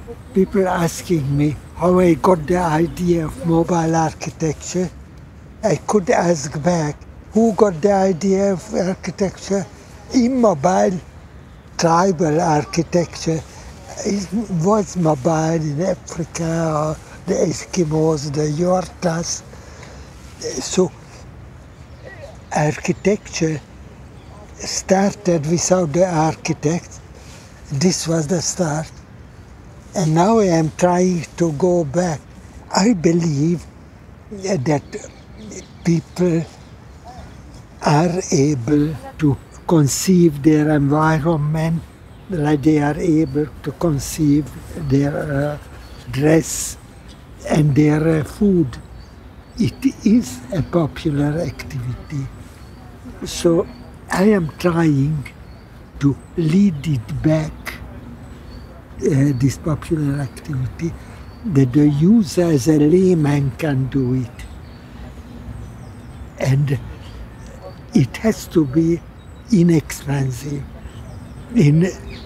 people asking me how I got the idea of mobile architecture, I could ask back, who got the idea of architecture? Immobile tribal architecture. It was mobile in Africa, or the Eskimos, the Yortas. So architecture started without the architect. This was the start. And now I am trying to go back. I believe that people are able to conceive their environment like they are able to conceive their dress and their food. It is a popular activity. So I am trying to lead it back, this popular activity, that the user as a layman can do it. And it has to be inexpensive. In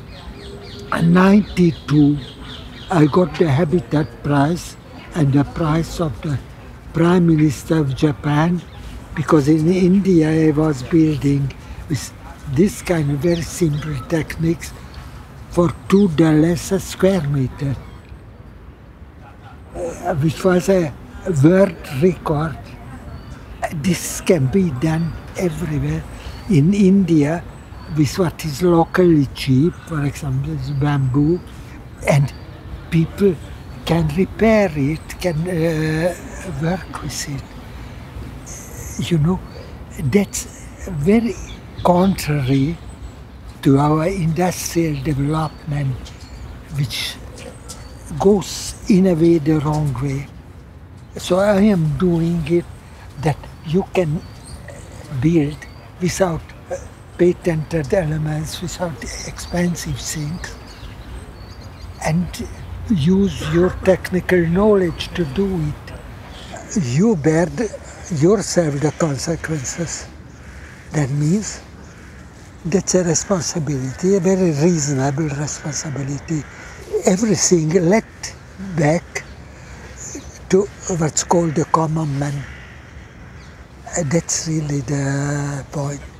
1992, I got the Habitat Prize and the prize of the Prime Minister of Japan, because in India I was building with this kind of very simple techniques for $2 a square meter, which was a world record. This can be done everywhere. In India, with what is locally cheap, for example, is bamboo, and people can repair it, can work with it. You know, that's very contrary to our industrial development, which goes in a way the wrong way. So I am doing it that you can build without patented elements, without expensive things, and use your technical knowledge to do it. You bear yourself the consequences. That means that's a responsibility, a very reasonable responsibility. Everything led back to what's called the common man. That's really the point.